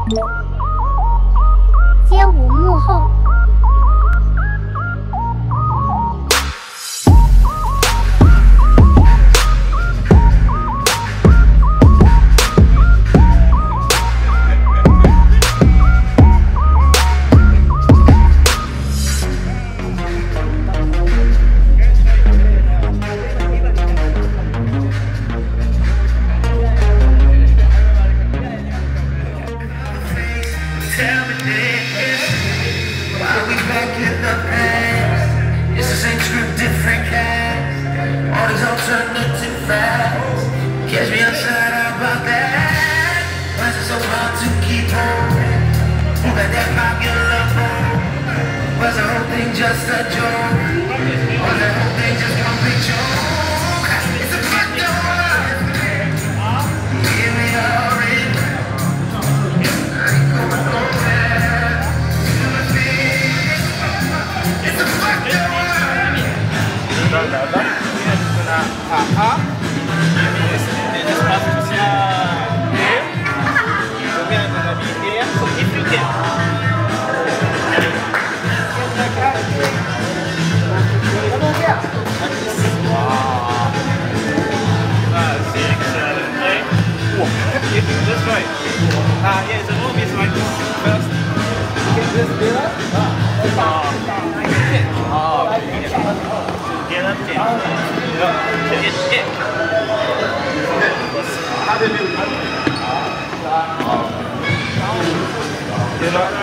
街舞幕后。 Catch me outside, how about that? Why is it so hard to keep home? Who got that popular phone? Was the whole thing just a joke? Was the whole thing just one big joke? It's a fucked up world. Here we are in. I ain't going nowhere. It's a fucked up world. Espaço social D, jogando na minha significa. That's right. Yeah, the room is like this first. Get up.